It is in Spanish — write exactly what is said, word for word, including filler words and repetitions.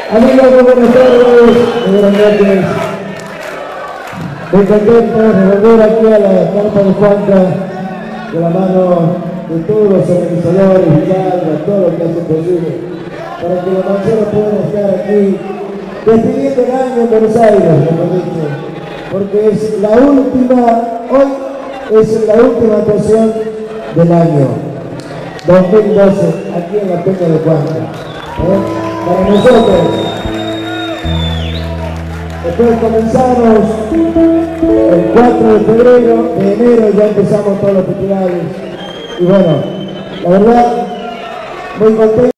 Amigos, muy buenas tardes, muy buenas noches. Muy contentos de volver aquí a la carpa de Juanca, de la mano de todos los organizadores, Villalba, todo lo que hace posible, para que los mancheros puedan estar aquí, despidiendo el año en Buenos Aires, mejor dicho, porque es la última, hoy es la última actuación del año dos mil doce, aquí en la Peña de Juanca. ¿Eh? Para nosotros, después comenzamos el cuatro de febrero, de enero ya empezamos todos los festivales y bueno, la verdad, muy contento.